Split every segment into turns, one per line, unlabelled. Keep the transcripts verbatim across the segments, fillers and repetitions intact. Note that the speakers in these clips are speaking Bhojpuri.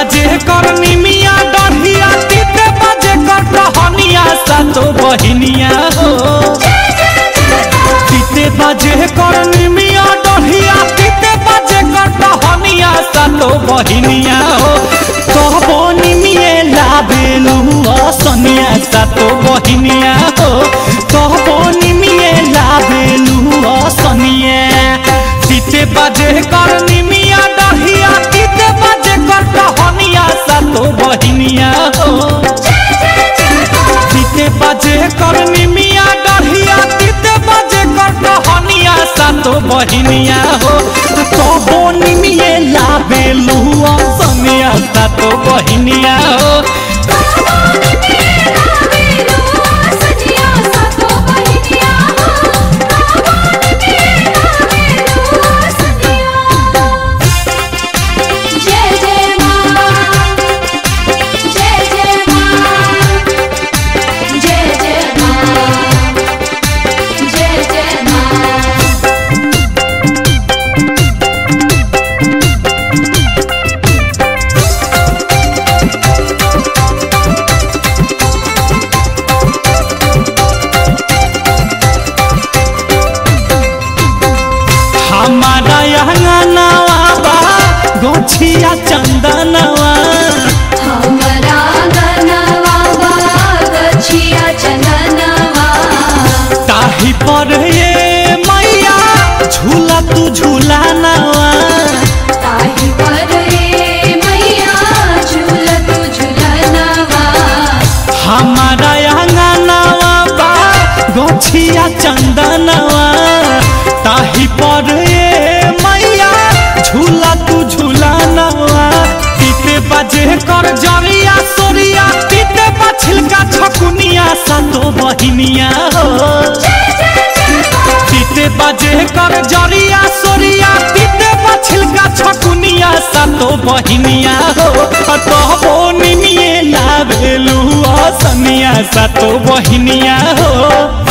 बजे कर निमिया डढ़िया तीते बजे कर टहनिया सातो बहिनिया हो। तीते बजे कर निमिया डढ़िया तीते बजे कर टहनिया सातो बहिनिया हो। कहबो निमिये लाबेलु असनिया सातो बहिनिया हो। कहबो निमिये लाबेलु असनिया तीते बजे कर निमिया डढ़िया तीते बजे कर टहनिया सातो बहिनिया हो। तीते बजे कर निमिया डढ़िया तीते बजे कर टहनिया सातो बहिनिया हो। कहबो निमिये लाबेलु असनिया सातो बहिनिया हो। हमारा यहाँ नवा बा गोछिया चंदनवा।
हमारा गनवा बा गोछिया चंदनवा।
ताही पर ये मैया झूला तू झूला नवा।
ताही पर ये मैया झूला तू झूला नवा।
हमारा यहाँ नवा बा गोछिया चंदनवा। ताही पर ये मैया झूला तू झूला नवा। तीते बजे कर जरिया सोरिया तीते बछिलका छकुनिया सातो बहिनिया हो। तीते बजे कर जरिया सोरिया तीते बछिलका छकुनिया सातो बहिनिया हो। कहबो निमिये लाबेलु असनिया सातो बहिनिया हो।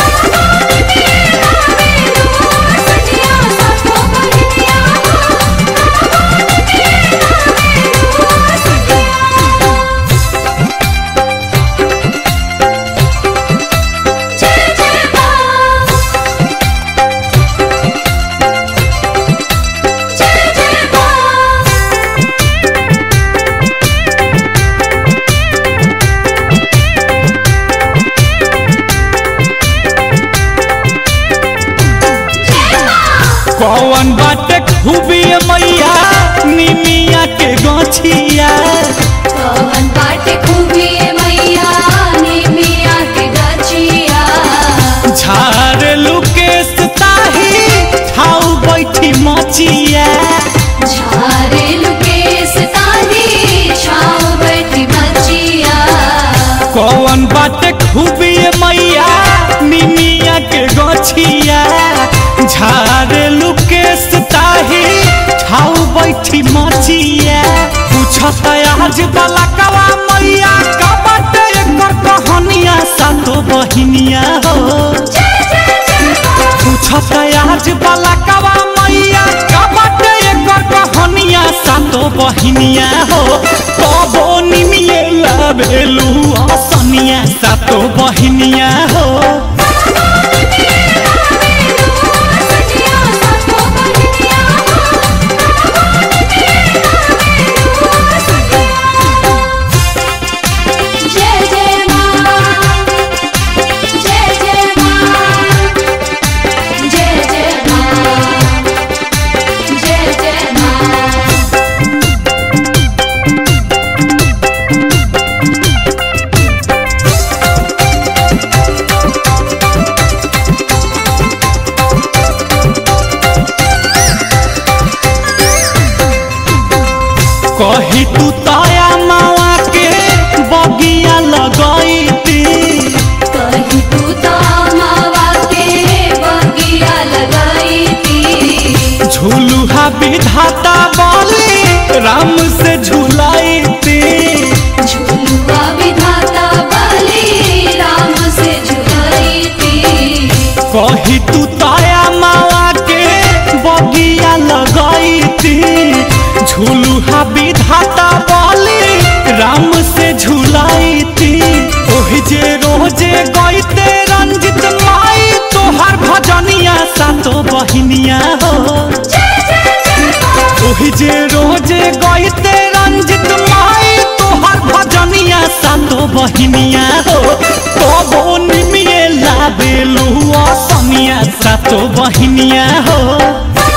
कौन बाटे खूबी मैया निमिया के गछिया।
कौन बाटे खूबी मैया निमिया के गछिया।
झाड़ लुकेश ताही ठाऊ बैठी मचिया।
झारे लुकेश ताही ठाऊ बैठी मचिया।
कौन बाटे खूबी मैया निमिया के गछिया। झाड़ लुकेश ताही ठाऊ बैठी मचिया। पूछत आज बलकवा मैया का बाटे एकर कहानिया सातो बहिनिया हो। पूछत आज बलकवा मैया का बाटे एकर कहानिया सातो बहिनिया हो। कहबो निमिये लाबेलु असनिया सातो बहिनिया हो। कही तू ताया मावा के बगिया लगैती।
कही तू मावा के बगिया लगैती।
झूलुहा विधाता बोली राम से झुलाईती।
झूलुहा विधाता बोली राम से झुलाईती।
कही तू ताया मावा के बगिया लगैती। झूलुहा विधाता बोली राम से झुलाईती ओहि जे रोजे गईते रंजित माई तोहार भजनिया सातो बहिनिया हो ओहि जे रोजे गईते रंजित माई तोहार भजनिया सातो बहिनिया हो कबो निमिये लाबेलू असमिया सातो बहिनिया हो।